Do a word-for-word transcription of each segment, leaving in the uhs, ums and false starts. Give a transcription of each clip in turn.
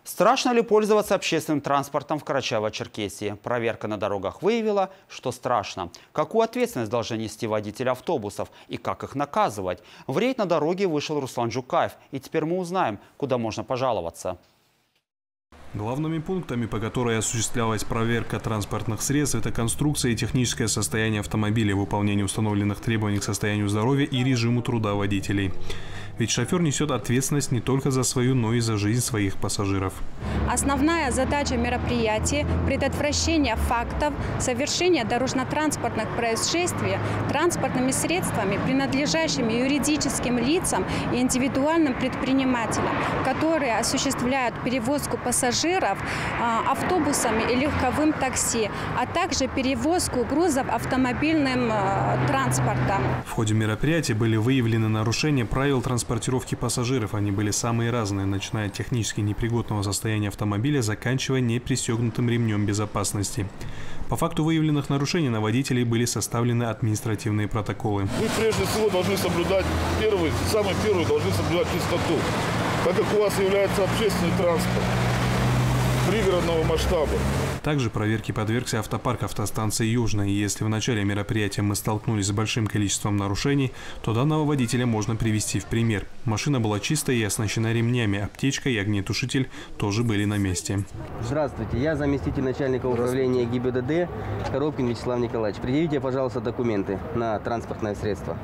Страшно ли пользоваться общественным транспортом в Карачаево-Черкесии? Проверка на дорогах выявила, что страшно. Какую ответственность должны нести водители автобусов и как их наказывать? В рейд на дороге вышел Руслан Жукаев. И теперь мы узнаем, куда можно пожаловаться. Главными пунктами, по которой осуществлялась проверка транспортных средств, это конструкция и техническое состояние автомобиля, выполнение установленных требований к состоянию здоровья и режиму труда водителей. Ведь шофер несет ответственность не только за свою, но и за жизнь своих пассажиров. Основная задача мероприятия – предотвращение фактов совершения дорожно-транспортных происшествий транспортными средствами, принадлежащими юридическим лицам и индивидуальным предпринимателям, которые осуществляют перевозку пассажиров автобусами и легковым такси, а также перевозку грузов автомобильным транспортом. В ходе мероприятия были выявлены нарушения правил транспортировки пассажиров. Они были самые разные, начиная от технически непригодного состояния автомобиля, заканчивая непристегнутым ремнем безопасности. По факту выявленных нарушений на водителей были составлены административные протоколы. Вы прежде всего должны соблюдать, первый, самый первый, должны соблюдать чистоту, так как у вас является общественный транспорт пригородного масштаба. Также проверке подвергся автопарк автостанции «Южная». И если в начале мероприятия мы столкнулись с большим количеством нарушений, то данного водителя можно привести в пример. Машина была чистая и оснащена ремнями, аптечка и огнетушитель тоже были на месте. Здравствуйте, я заместитель начальника управления ГИБДД Коробкин Вячеслав Николаевич. Предъявите, пожалуйста, документы на транспортное средство.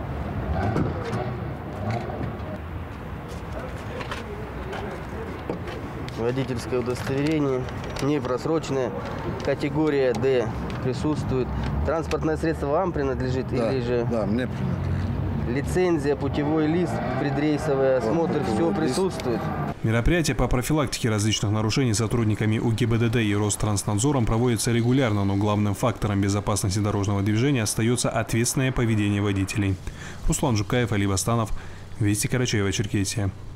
Водительское удостоверение, непросроченное, категория Д присутствует. Транспортное средство вам принадлежит, да, или же? Да, мне принадлежит. Лицензия, путевой лист, предрейсовый осмотр, вот, все присутствует. Мероприятия по профилактике различных нарушений сотрудниками УГИБДД и Ространснадзором проводятся регулярно, но главным фактором безопасности дорожного движения остается ответственное поведение водителей. Руслан Жукаев, Али Бастанов, Вести, Карачаево-Черкесия.